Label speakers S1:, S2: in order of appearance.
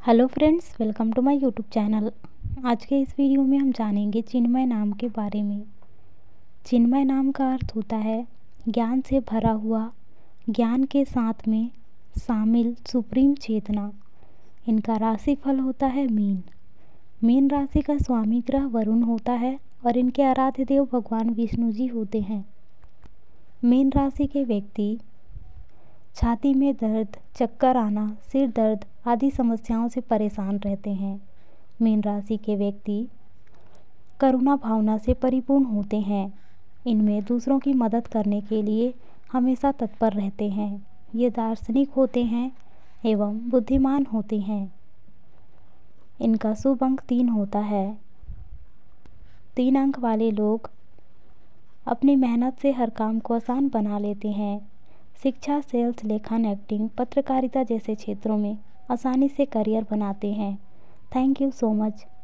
S1: Hello friends, welcome to my YouTube channel. आज के इस वीडियो में हम जानेंगे चिन्मय नाम के बारे में। चिन्मय नाम का अर्थ होता है ज्ञान से भरा हुआ, ज्ञान के साथ में शामिल सुप्रीम चेतना। इनका राशिफल होता है मीन। मीन राशि का स्वामी ग्रह वरुण होता है और इनके आराध्य देव भगवान विष्णु जी होते हैं। मीन राशि के व्यक्ति छाती में दर्द, चक्कर आना, सिर दर्द आदि समस्याओं से परेशान रहते हैं। मीन राशि के व्यक्ति करुणा भावना से परिपूर्ण होते हैं। इनमें दूसरों की मदद करने के लिए हमेशा तत्पर रहते हैं। ये दार्शनिक होते हैं एवं बुद्धिमान होते हैं। इनका शुभ अंक 3 होता है। 3 अंक वाले लोग अपनी मेहनत से हर काम को आसान बना लेते हैं। शिक्षा, सेल्स, लेखन, एक्टिंग, पत्रकारिता जैसे क्षेत्रों में आसानी से करियर बनाते हैं। Thank you so much.